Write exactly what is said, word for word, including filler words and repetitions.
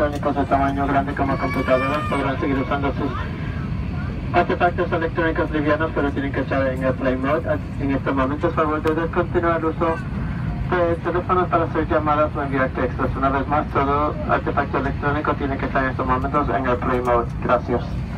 electrónicos de tamaño grande como computadoras podrán seguir usando sus artefactos electrónicos livianos, pero tienen que estar en Airplane Mode. En este momento es favor de descontinuar el uso de teléfonos para hacer llamadas o enviar textos. Una vez más, todo artefacto electrónico tiene que estar en estos momentos en Airplane Mode. Gracias.